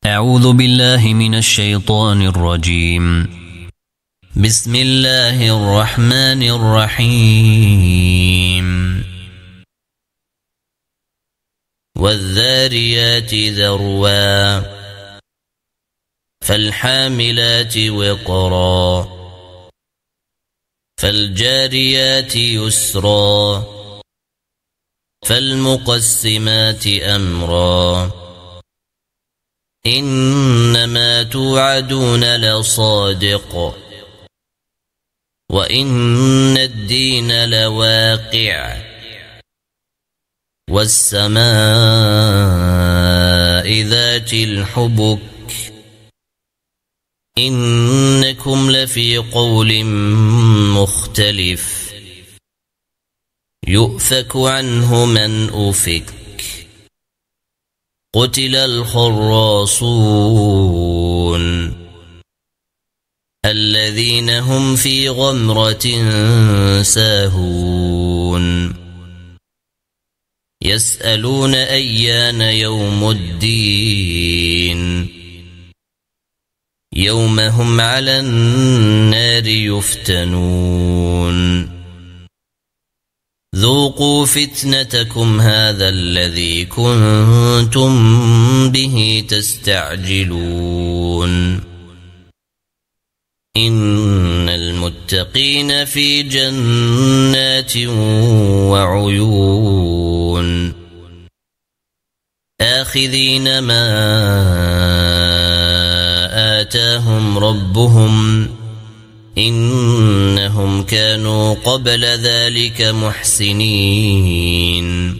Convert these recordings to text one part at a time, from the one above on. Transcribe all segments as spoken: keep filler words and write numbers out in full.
أعوذ بالله من الشيطان الرجيم. بسم الله الرحمن الرحيم. والذاريات ذروا فالحاملات وقرا فالجاريات يسرا فالمقسمات أمرا إنما توعدون لصادق وإن الدين لواقع والسماء ذات الحبك إنكم لفي قول مختلف يؤفك عنه من أفك قتل الخراصون الذين هم في غمرة ساهون يسألون أيان يوم الدين يوم هم على النار يفتنون ذوقوا فتنتكم هذا الذي كنتم به تستعجلون إن المتقين في جنات وعيون آخذين ما آتاهم ربهم إنهم كانوا قبل ذلك محسنين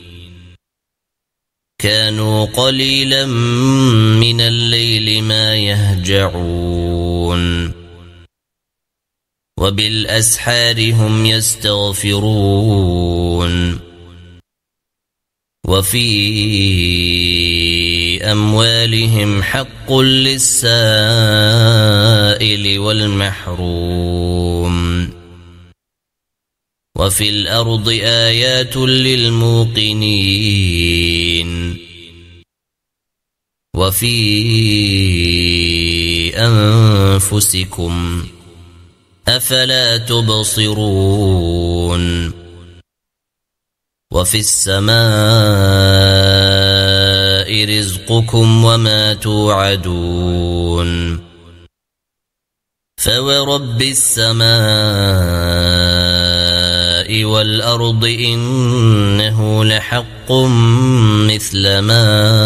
كانوا قليلا من الليل ما يهجعون وبالأسحار هم يستغفرون وفي أموالهم حق للسائل والمحروم وفي الأرض آيات للموقنين وفي أنفسكم أفلا تبصرون وفي السماء رزقكم وما توعدون فورب السماء والأرض إنه لحق مثل ما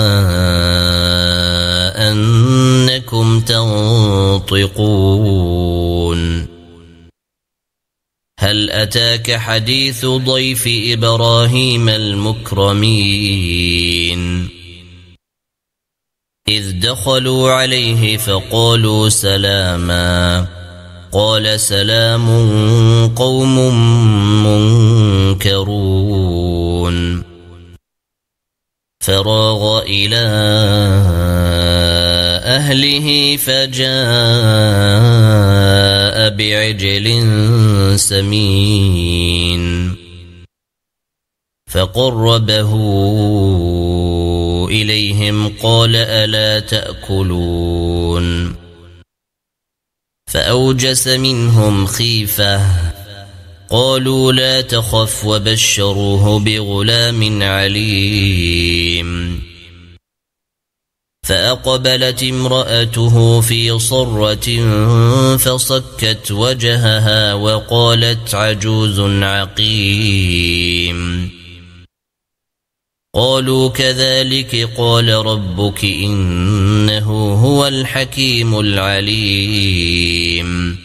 أنكم تنطقون هل أتاك حديث ضيف إبراهيم المكرمين إذ دخلوا عليه فقالوا سلاما قال سلام قوم منكرون فراغ إلى أهله فجاء بعجل سمين فقربه إليهم قال ألا تأكلون فأوجس منهم خيفة قالوا لا تخف وبشروه بغلام عليم فأقبلت امرأته في صرة فصكت وجهها وقالت عجوز عقيم قالوا كذلك قال ربك إنه هو الحكيم العليم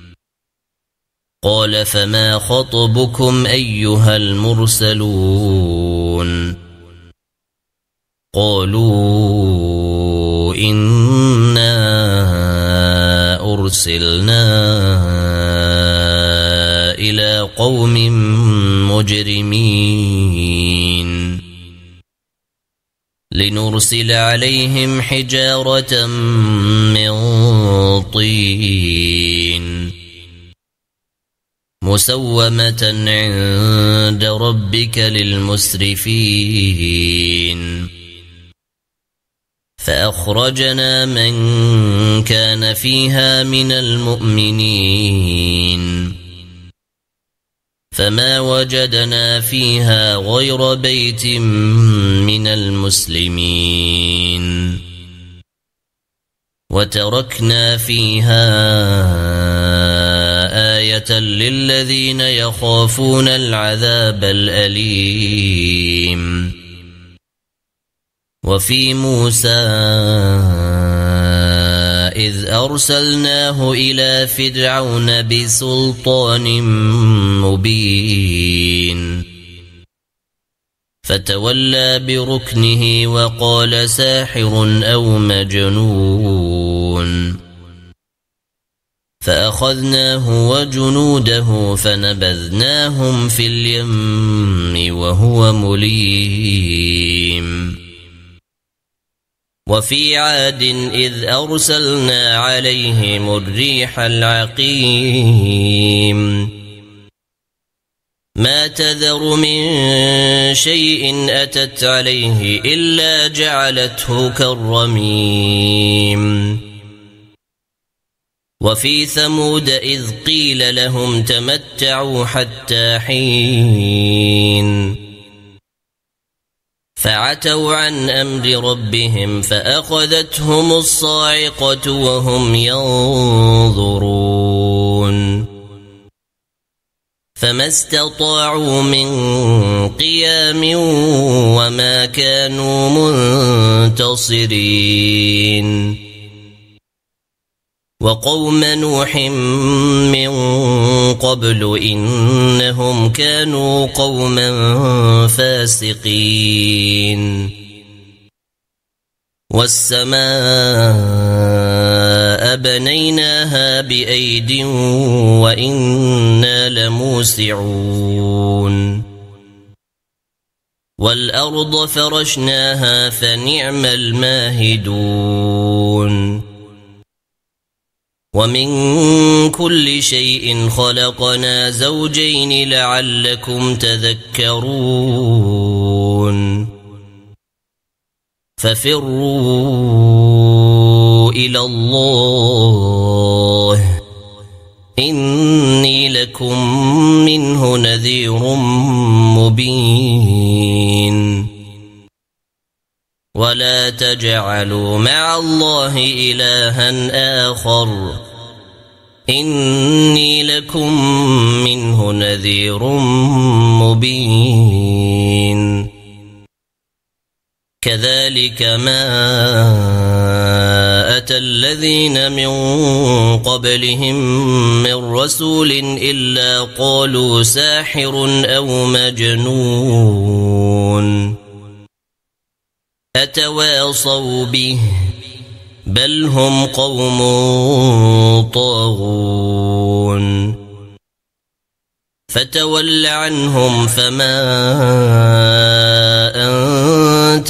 قال فما خطبكم أيها المرسلون قالوا إنا أرسلنا إلى قوم مجرمين لنرسل عليهم حجارة من طين مسومة عند ربك للمسرفين فأخرجنا من كان فيها من المؤمنين فما وجدنا فيها غير بيت من المسلمين وتركنا فيها آية للذين يخافون العذاب الأليم. وفي موسى إذ أرسلناه إلى فرعون بسلطان مبين فتولى بركنه وقال ساحر أو مجنون فأخذناه وجنوده فنبذناهم في اليم وهو مليم. وفي عاد إذ أرسلنا عليهم الريح العقيم ما تذر من شيء أتت عليه إلا جعلته كالرميم. وفي ثمود إذ قيل لهم تمتعوا حتى حين فعتوا عن أمر ربهم فأخذتهم الصاعقة وهم ينظرون فما استطاعوا من قيام وما كانوا منتصرين. وقوم نوح من قبل إنهم كانوا قوما فاسقين. والسماء بنيناها بأيد وإنا لموسعون والأرض فرشناها فنعم الماهدون. ومن كل شيء خلقنا زوجين لعلكم تذكرون. ففروا إلى الله إني لكم منه نذير مبين. ولا تجعلوا مع الله إلها آخر إني لكم منه نذير مبين. كذلك ما أتى الذين من قبلهم من رسول إلا قالوا ساحر أو مجنون أتواصوا به بل هم قوم طاغون. فتول عنهم فما أنت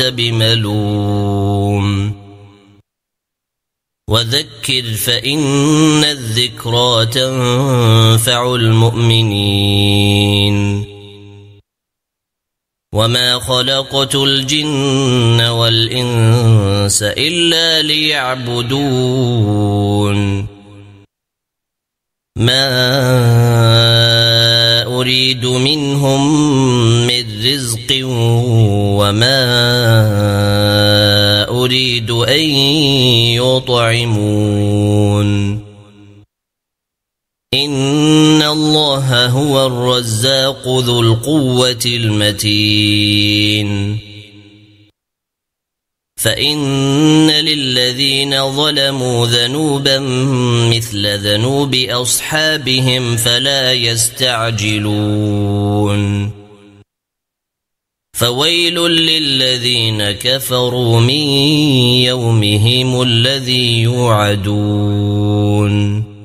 بملوم وذكر فإن الذكرى تنفع المؤمنين. وما خلقت الجن والإنس إلا ليعبدون ما أريد منهم من رزق وما أريد أن يطعمون إن الله هو الرزاق ذو القوة المتين. فإن للذين ظلموا ذنوبا مثل ذنوب أصحابهم فلا يستعجلون. فويل للذين كفروا من يومهم الذي يوعدون.